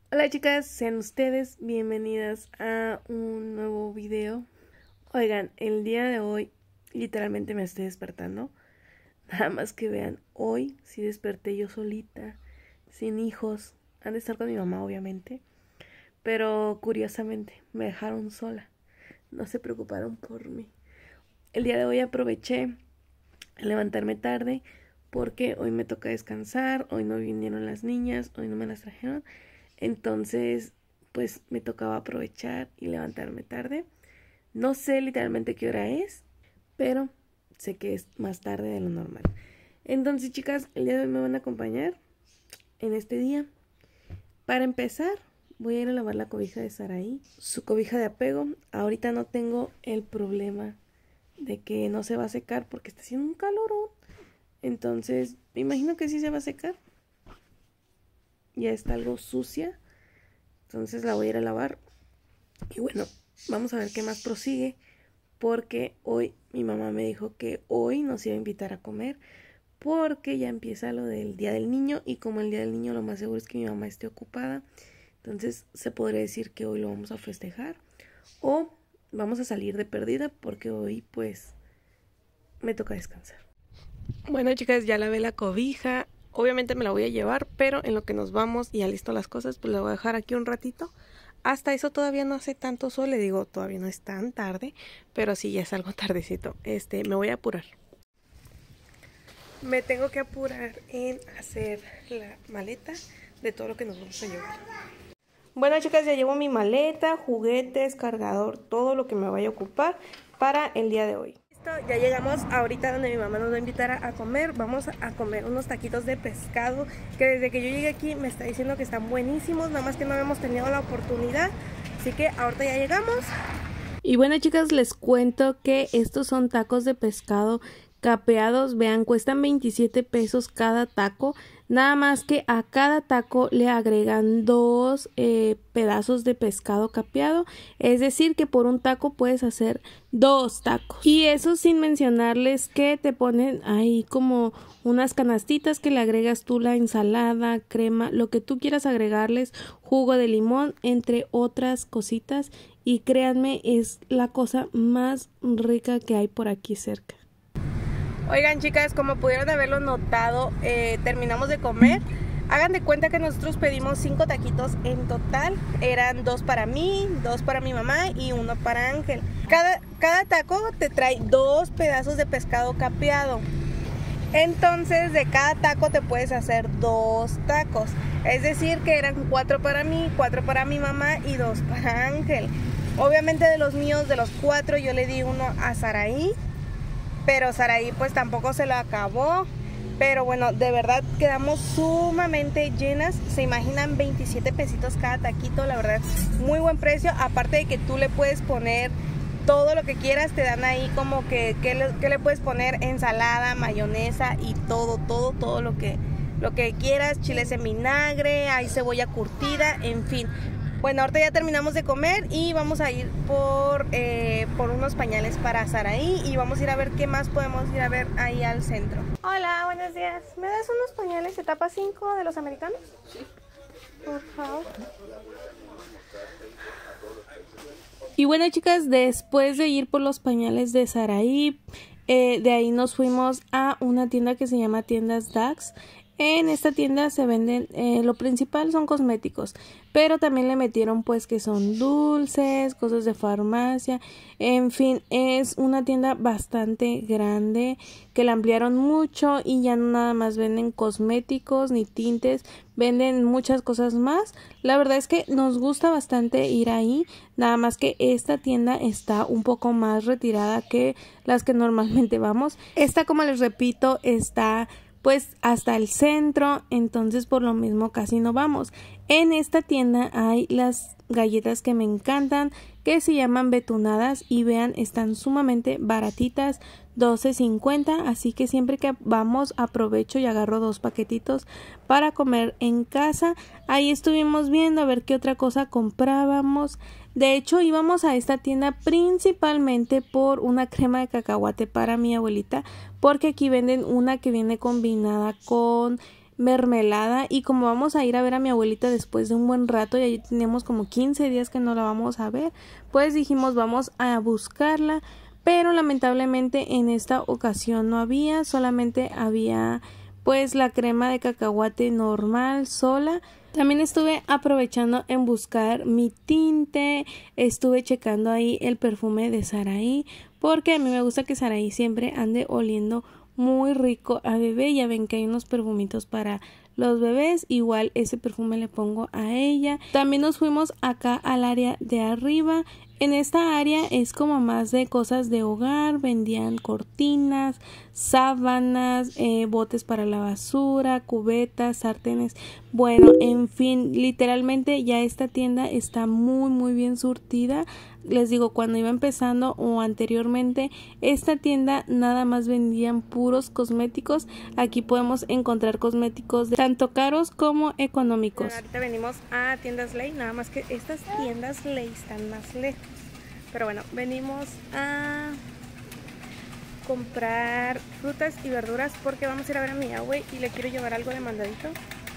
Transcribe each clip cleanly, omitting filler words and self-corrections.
Hola chicas, sean ustedes bienvenidas a un nuevo video. Oigan, el día de hoy literalmente me estoy despertando. Nada más que vean, hoy sí desperté yo solita, sin hijos. Han de estar con mi mamá obviamente, pero curiosamente me dejaron sola. No se preocuparon por mí. El día de hoy aproveché a levantarme tarde porque hoy me toca descansar, hoy no vinieron las niñas, hoy no me las trajeron. Entonces, pues me tocaba aprovechar y levantarme tarde. No sé literalmente qué hora es, pero sé que es más tarde de lo normal. Entonces, chicas, el día de hoy me van a acompañar en este día. Para empezar, voy a ir a lavar la cobija de Saraí, su cobija de apego. Ahorita no tengo el problema de que no se va a secar porque está haciendo un calorón. Entonces, me imagino que sí se va a secar. Ya está algo sucia, entonces la voy a ir a lavar. Y bueno, vamos a ver qué más prosigue, porque hoy mi mamá me dijo que hoy nos iba a invitar a comer, porque ya empieza lo del Día del Niño, y como el Día del Niño lo más seguro es que mi mamá esté ocupada, entonces se podría decir que hoy lo vamos a festejar, o vamos a salir de perdida, porque hoy pues me toca descansar. Bueno chicas, ya lavé la cobija. Obviamente me la voy a llevar, pero en lo que nos vamos y ya listo las cosas, pues la voy a dejar aquí un ratito. Hasta eso todavía no hace tanto sol, le digo, todavía no es tan tarde, pero sí ya es algo tardecito. Me voy a apurar. Me tengo que apurar en hacer la maleta de todo lo que nos vamos a llevar. Bueno chicas, ya llevo mi maleta, juguetes, cargador, todo lo que me vaya a ocupar para el día de hoy. Ya llegamos ahorita donde mi mamá nos va a invitar a comer. Vamos a comer unos taquitos de pescado que desde que yo llegué aquí me está diciendo que están buenísimos, nada más que no habíamos tenido la oportunidad, así que ahorita ya llegamos. Y bueno chicas, les cuento que estos son tacos de pescado capeados. Vean, cuestan 27 pesos cada taco. Nada más que a cada taco le agregan dos pedazos de pescado capeado. Es decir, que por un taco puedes hacer dos tacos. Y eso sin mencionarles que te ponen ahí como unas canastitas que le agregas tú la ensalada, crema, lo que tú quieras agregarles, jugo de limón, entre otras cositas. Y créanme, es la cosa más rica que hay por aquí cerca. Oigan chicas, como pudieron haberlo notado, terminamos de comer. Hagan de cuenta que nosotros pedimos 5 taquitos en total. Eran 2 para mí, 2 para mi mamá y 1 para Ángel. Cada taco te trae 2 pedazos de pescado capeado. Entonces de cada taco te puedes hacer 2 tacos. Es decir que eran 4 para mí, 4 para mi mamá y 2 para Ángel. Obviamente de los míos, de los 4, yo le di uno a Saraí. Pero Saraí pues tampoco se lo acabó. Pero bueno, de verdad quedamos sumamente llenas. Se imaginan 27 pesitos cada taquito. La verdad, muy buen precio. Aparte de que tú le puedes poner todo lo que quieras. Te dan ahí como que le puedes poner ensalada, mayonesa y todo lo que quieras. Chiles en vinagre, hay cebolla curtida, en fin. Bueno, ahorita ya terminamos de comer y vamos a ir por unos pañales para Saraí y vamos a ir a ver qué más podemos ir a ver ahí al centro. Hola, buenos días. ¿Me das unos pañales etapa 5 de los americanos? Sí. Por favor. Y bueno chicas, después de ir por los pañales de Saraí, de ahí nos fuimos a una tienda que se llama Tiendas Dax. En esta tienda se venden, lo principal son cosméticos, pero también le metieron pues que son dulces, cosas de farmacia, en fin, es una tienda bastante grande que la ampliaron mucho y ya no nada más venden cosméticos ni tintes, venden muchas cosas más. La verdad es que nos gusta bastante ir ahí, nada más que esta tienda está un poco más retirada que las que normalmente vamos. Esta, como les repito, está pues hasta el centro, entonces por lo mismo casi no vamos. En esta tienda hay las galletas que me encantan, que se llaman betunadas y vean, están sumamente baratitas, 12.50, así que siempre que vamos aprovecho y agarro 2 paquetitos para comer en casa. Ahí estuvimos viendo a ver qué otra cosa comprábamos. De hecho, íbamos a esta tienda principalmente por una crema de cacahuate para mi abuelita, porque aquí venden una que viene combinada con mermelada, y como vamos a ir a ver a mi abuelita después de un buen rato, y allí tenemos como 15 días que no la vamos a ver, pues dijimos vamos a buscarla, pero lamentablemente en esta ocasión no había, solamente había pues la crema de cacahuate normal sola. También estuve aprovechando en buscar mi tinte, estuve checando ahí el perfume de Saraí, porque a mí me gusta que Saraí siempre ande oliendo muy rico a bebé. Ya ven que hay unos perfumitos para los bebés, igual ese perfume le pongo a ella. También nos fuimos acá al área de arriba. En esta área es como más de cosas de hogar, vendían cortinas, sábanas, botes para la basura, cubetas, sartenes, bueno, en fin, literalmente ya esta tienda está muy bien surtida. Les digo, cuando iba empezando o anteriormente, esta tienda nada más vendían puros cosméticos. Aquí podemos encontrar cosméticos tanto caros como económicos. Ahorita venimos a tiendas Ley, nada más que estas tiendas Ley están más lejos. Pero bueno, venimos a comprar frutas y verduras porque vamos a ir a ver a mi abue y le quiero llevar algo de mandadito.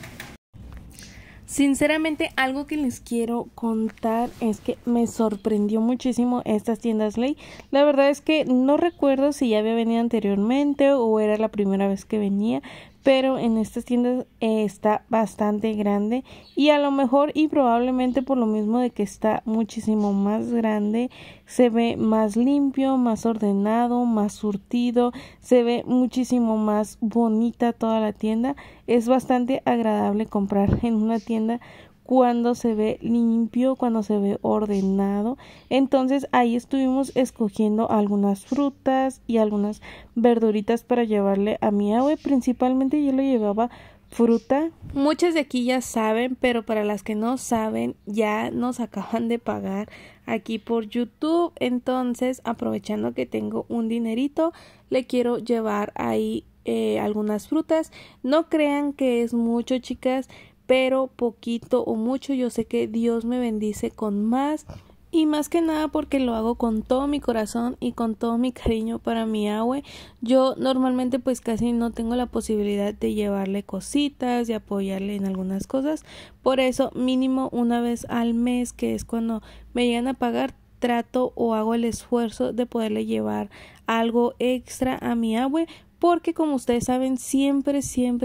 Sinceramente, algo que les quiero contar es que me sorprendió muchísimo estas tiendas Ley. La verdad es que no recuerdo si ya había venido anteriormente o era la primera vez que venía, pero en estas tiendas está bastante grande, y a lo mejor y probablemente por lo mismo de que está muchísimo más grande, se ve más limpio, más ordenado, más surtido, se ve muchísimo más bonita toda la tienda. Es bastante agradable comprar en una tienda cuando se ve limpio, cuando se ve ordenado. Entonces ahí estuvimos escogiendo algunas frutas y algunas verduritas para llevarle a mi abue. Principalmente yo le llevaba fruta. Muchas de aquí ya saben, pero para las que no saben, ya nos acaban de pagar aquí por YouTube. Entonces, aprovechando que tengo un dinerito, le quiero llevar ahí algunas frutas. No crean que es mucho, chicas, pero poquito o mucho, yo sé que Dios me bendice con más, y más que nada porque lo hago con todo mi corazón y con todo mi cariño para mi abue. Yo normalmente pues casi no tengo la posibilidad de llevarle cositas, de apoyarle en algunas cosas, por eso mínimo una vez al mes, que es cuando me llegan a pagar, trato o hago el esfuerzo de poderle llevar algo extra a mi abue, porque como ustedes saben, siempre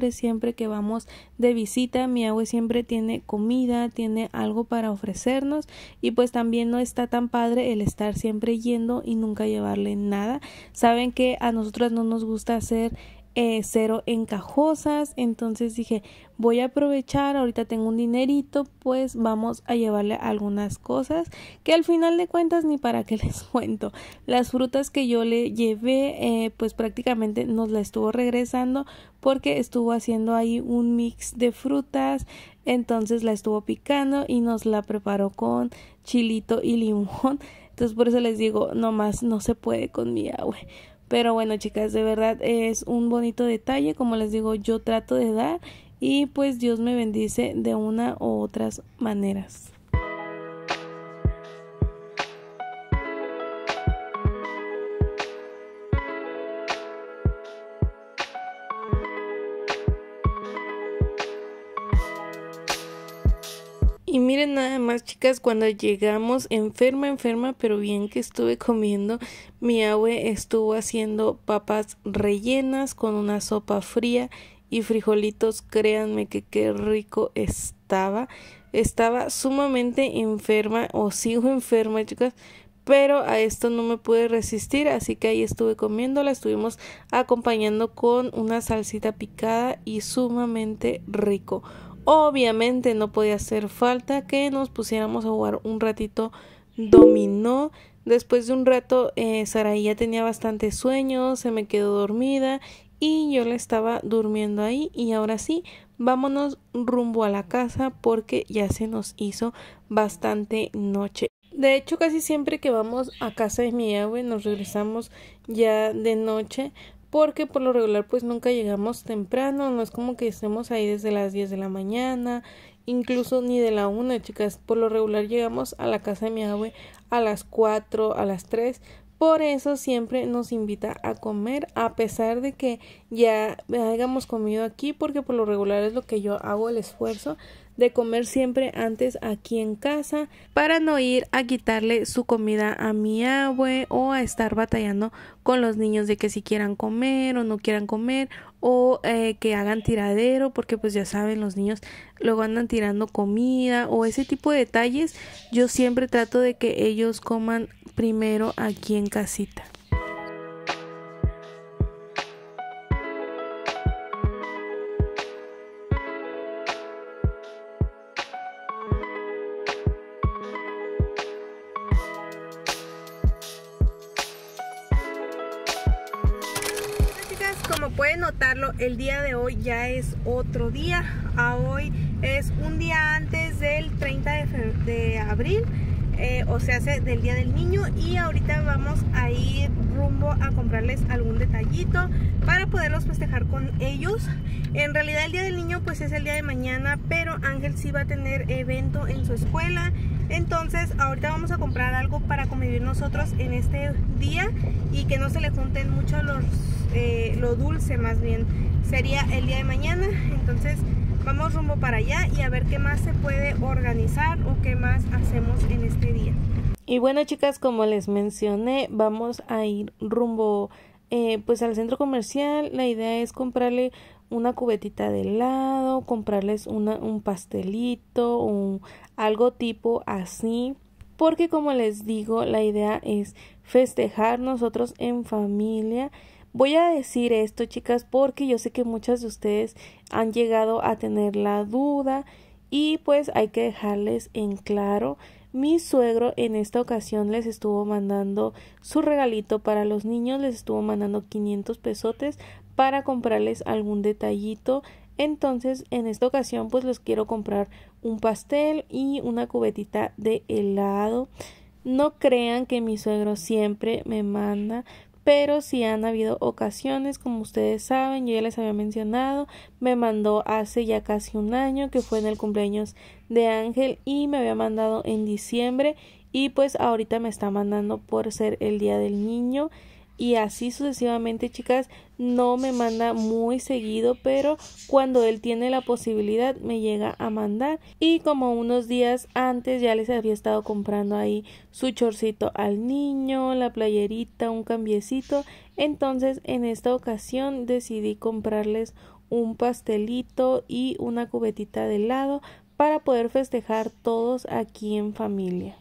que vamos de visita, mi abue siempre tiene comida, tiene algo para ofrecernos, y pues también no está tan padre el estar siempre yendo y nunca llevarle nada. Saben que a nosotras no nos gusta hacer cero encajosas, entonces dije voy a aprovechar, ahorita tengo un dinerito, pues vamos a llevarle algunas cosas que al final de cuentas ni para qué les cuento. Las frutas que yo le llevé pues prácticamente nos la estuvo regresando porque estuvo haciendo ahí un mix de frutas, entonces la estuvo picando y nos la preparó con chilito y limón. Entonces por eso les digo, nomás no se puede con mi abue. Pero bueno, chicas, de verdad es un bonito detalle, como les digo, yo trato de dar y pues Dios me bendice de una u otras maneras. Y miren nada más, chicas, cuando llegamos enferma, pero bien que estuve comiendo. Mi abue estuvo haciendo papas rellenas con una sopa fría y frijolitos. Créanme que qué rico estaba. Estaba sumamente enferma, o sigo enferma, chicas, pero a esto no me pude resistir, así que ahí estuve comiéndola. Estuvimos acompañando con una salsita picada y sumamente rico. Obviamente no podía hacer falta que nos pusiéramos a jugar un ratito dominó. Después de un rato Saraí ya tenía bastante sueño, se me quedó dormida y yo la estaba durmiendo ahí. Y ahora sí, vámonos rumbo a la casa porque ya se nos hizo bastante noche. De hecho, casi siempre que vamos a casa de mi abue nos regresamos ya de noche, porque por lo regular pues nunca llegamos temprano, no es como que estemos ahí desde las 10 de la mañana, incluso ni de la 1, chicas. Por lo regular llegamos a la casa de mi abue a las 4, a las 3, Por eso siempre nos invita a comer, a pesar de que ya hayamos comido aquí, porque por lo regular es lo que yo hago el esfuerzo de comer siempre antes aquí en casa, para no ir a quitarle su comida a mi abue o a estar batallando con los niños de que si quieran comer o no quieran comer, o que hagan tiradero, porque pues ya saben, los niños luego andan tirando comida o ese tipo de detalles. Yo siempre trato de que ellos coman primero aquí en casita. Como pueden notarlo, el día de hoy ya es otro día. Hoy es un día antes del 30 de abril, o sea, del Día del Niño, y ahorita vamos a ir rumbo a comprarles algún detallito para poderlos festejar con ellos. En realidad el Día del Niño pues es el día de mañana, pero Ángel sí va a tener evento en su escuela, entonces ahorita vamos a comprar algo para convivir nosotros en este día y que no se le junten mucho lo dulce, más bien sería el día de mañana. Entonces vamos rumbo para allá y a ver qué más se puede organizar o qué más hacemos en este día. Y bueno, chicas, como les mencioné, vamos a ir rumbo pues al centro comercial. La idea es comprarle una cubetita de helado, comprarles un pastelito o algo tipo así, porque como les digo, la idea es festejar nosotros en familia. Voy a decir esto, chicas, porque yo sé que muchas de ustedes han llegado a tener la duda y pues hay que dejarles en claro. Mi suegro en esta ocasión les estuvo mandando su regalito para los niños, les estuvo mandando 500 pesotes para comprarles algún detallito. Entonces en esta ocasión pues les quiero comprar un pastel y una cubetita de helado. No crean que mi suegro siempre me manda, pero sí han habido ocasiones, como ustedes saben, yo ya les había mencionado, me mandó hace ya casi un año, que fue en el cumpleaños de Ángel, y me había mandado en diciembre, y pues ahorita me está mandando por ser el Día del Niño, y así sucesivamente, chicas. No me manda muy seguido, pero cuando él tiene la posibilidad me llega a mandar. Y como unos días antes ya les había estado comprando ahí su chorcito al niño, la playerita, un cambiecito. Entonces en esta ocasión decidí comprarles un pastelito y una cubetita de helado para poder festejar todos aquí en familia.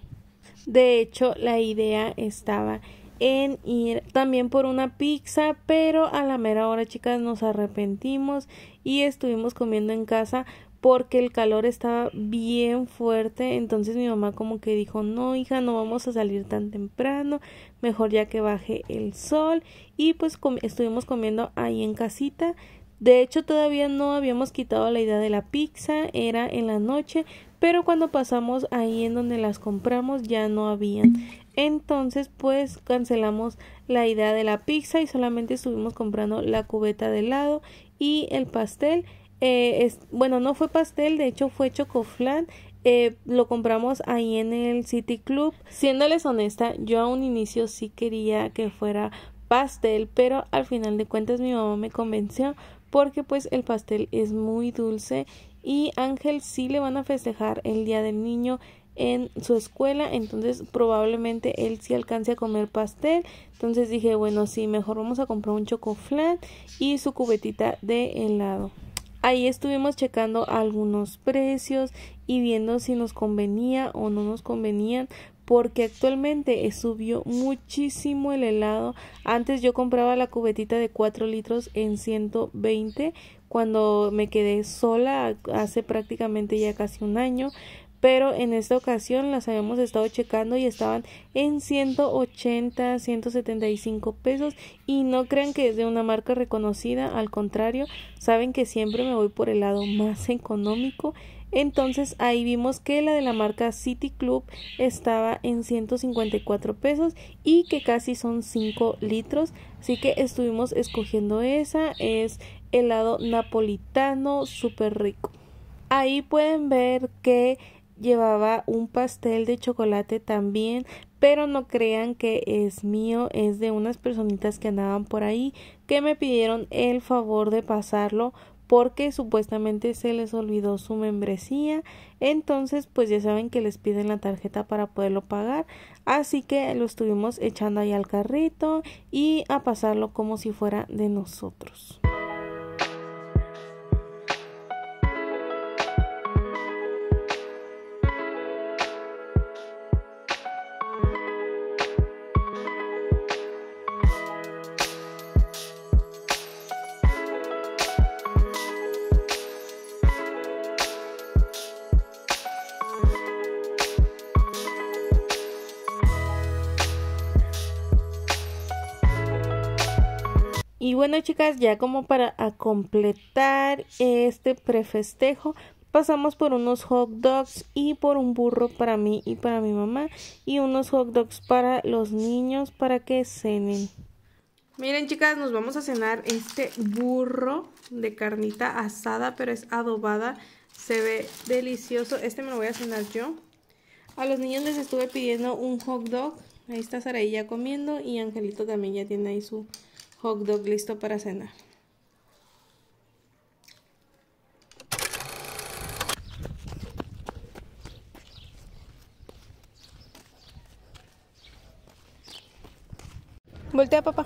De hecho, la idea estaba en ir también por una pizza, pero a la mera hora, chicas, nos arrepentimos y estuvimos comiendo en casa porque el calor estaba bien fuerte. Entonces mi mamá como que dijo: no, hija, no vamos a salir tan temprano, mejor ya que baje el sol. Y pues estuvimos comiendo ahí en casita. De hecho, todavía no habíamos quitado la idea de la pizza, era en la noche, pero cuando pasamos ahí en donde las compramos ya no habían. Entonces pues cancelamos la idea de la pizza y solamente estuvimos comprando la cubeta de helado y el pastel. Bueno, no fue pastel, de hecho fue chocoflan. Lo compramos ahí en el City Club. Siéndoles honesta, yo a un inicio sí quería que fuera pastel, pero al final de cuentas mi mamá me convenció porque pues el pastel es muy dulce y Ángel sí le van a festejar el Día del Niño en su escuela, entonces probablemente él sí alcance a comer pastel. Entonces dije, bueno, sí, mejor vamos a comprar un chocoflan y su cubetita de helado. Ahí estuvimos checando algunos precios y viendo si nos convenía o no nos convenían, porque actualmente subió muchísimo el helado. Antes yo compraba la cubetita de 4 litros en 120 cuando me quedé sola hace prácticamente ya casi un año, pero en esta ocasión las habíamos estado checando y estaban en 180, 175 pesos. Y no crean que es de una marca reconocida, al contrario, saben que siempre me voy por el lado más económico. Entonces ahí vimos que la de la marca City Club estaba en 154 pesos y que casi son 5 litros. Así que estuvimos escogiendo esa. Es helado napolitano, súper rico. Ahí pueden ver que llevaba un pastel de chocolate también, pero no crean que es mío, es de unas personitas que andaban por ahí que me pidieron el favor de pasarlo porque supuestamente se les olvidó su membresía. Entonces pues ya saben que les piden la tarjeta para poderlo pagar, así que lo estuvimos echando ahí al carrito y a pasarlo como si fuera de nosotros. Y bueno, chicas, ya como para completar este prefestejo, pasamos por unos hot dogs y por un burro para mí y para mi mamá y unos hot dogs para los niños para que cenen. Miren, chicas, nos vamos a cenar este burro de carnita asada, pero es adobada. Se ve delicioso. Este me lo voy a cenar yo. A los niños les estuve pidiendo un hot dog. Ahí está Saraí ya comiendo y Angelito también ya tiene ahí su hot dog listo para cenar. Voltea, papá.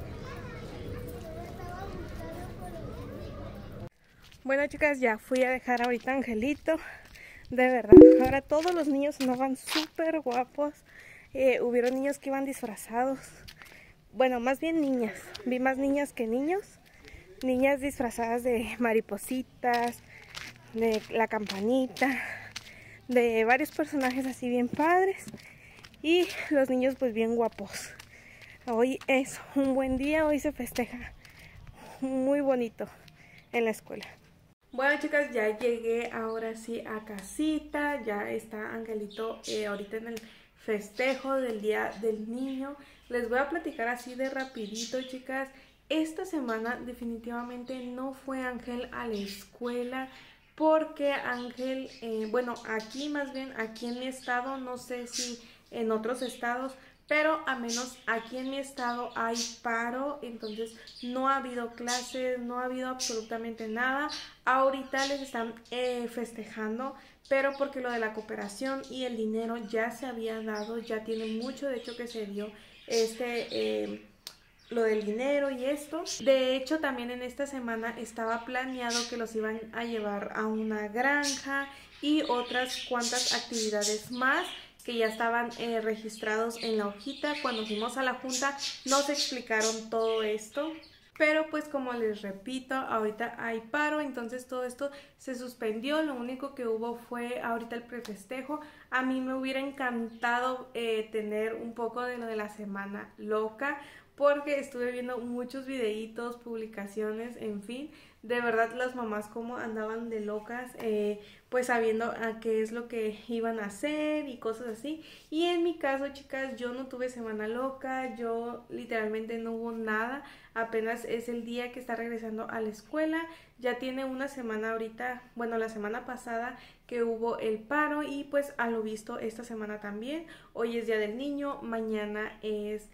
Bueno, chicas, ya fui a dejar ahorita a Angelito. De verdad, ahora todos los niños andaban súper guapos. Hubieron niños que iban disfrazados. Bueno, más bien niñas. Vi más niñas que niños. Niñas disfrazadas de maripositas, de la campanita, de varios personajes así bien padres. Y los niños pues bien guapos. Hoy es un buen día, hoy se festeja muy bonito en la escuela. Bueno, chicas, ya llegué ahora sí a casita. Ya está Angelito ahorita en el festejo del Día del Niño. Les voy a platicar así de rapidito, chicas. Esta semana definitivamente no fue Ángel a la escuela porque Ángel, bueno, aquí más bien, aquí en mi estado, no sé si en otros estados, pero a menos aquí en mi estado hay paro, entonces no ha habido clases, no ha habido absolutamente nada. Ahorita les están festejando, pero porque lo de la cooperación y el dinero ya se había dado, ya tiene mucho de hecho que se dio lo del dinero y esto. De hecho, también en esta semana estaba planeado que los iban a llevar a una granja y otras cuantas actividades más que ya estaban registrados en la hojita. Cuando fuimos a la junta nos explicaron todo esto. Pero pues como les repito, ahorita hay paro, entonces todo esto se suspendió. Lo único que hubo fue ahorita el prefestejo. A mí me hubiera encantado tener un poco de lo de la semana loca, porque estuve viendo muchos videitos, publicaciones, en fin. De verdad las mamás como andaban de locas, pues sabiendo a qué es lo que iban a hacer y cosas así. Y en mi caso, chicas, yo no tuve semana loca, yo literalmente no hubo nada. Apenas es el día que está regresando a la escuela. Ya tiene una semana ahorita, bueno, la semana pasada que hubo el paro y pues a lo visto esta semana también. Hoy es Día del Niño, mañana es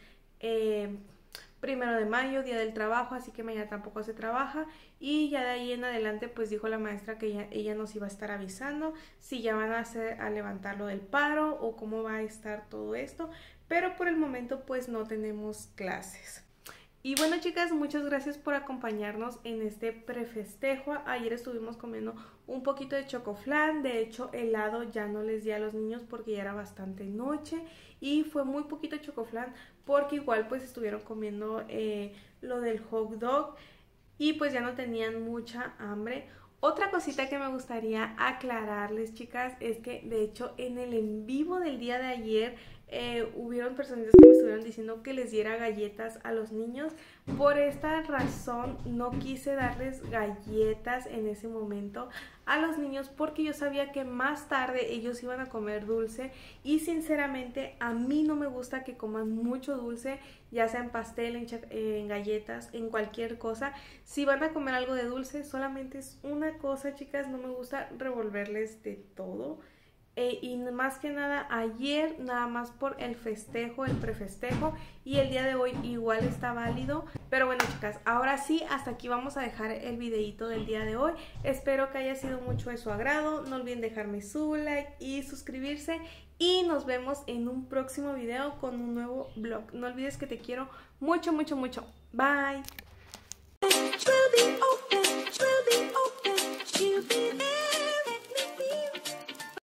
1 de mayo, Día del Trabajo, así que mañana tampoco se trabaja. Y ya de ahí en adelante pues dijo la maestra que ella nos iba a estar avisando si ya van a levantar lo del paro o cómo va a estar todo esto. Pero por el momento pues no tenemos clases. Y bueno, chicas, muchas gracias por acompañarnos en este prefestejo. Ayer estuvimos comiendo un poquito de chocoflan. De hecho, helado ya no les di a los niños porque ya era bastante noche. Y fue muy poquito chocoflan porque igual pues estuvieron comiendo lo del hot dog. Y pues ya no tenían mucha hambre. Otra cosita que me gustaría aclararles, chicas, es que de hecho en el en vivo del día de ayer hubieron personas que me estuvieron diciendo que les diera galletas a los niños. Por esta razón no quise darles galletas en ese momento a los niños porque yo sabía que más tarde ellos iban a comer dulce y sinceramente a mí no me gusta que coman mucho dulce, ya sea en pastel, en galletas, en cualquier cosa. Si van a comer algo de dulce, solamente es una cosa, chicas, no me gusta revolverles de todo. y más que nada ayer nada más por el festejo, el prefestejo, y el día de hoy igual está válido. Pero bueno, chicas, ahora sí, hasta aquí vamos a dejar el videito del día de hoy. Espero que haya sido mucho de su agrado. No olviden dejarme su like y suscribirse, y nos vemos en un próximo video con un nuevo vlog. No olvides que te quiero mucho, mucho, mucho. Bye.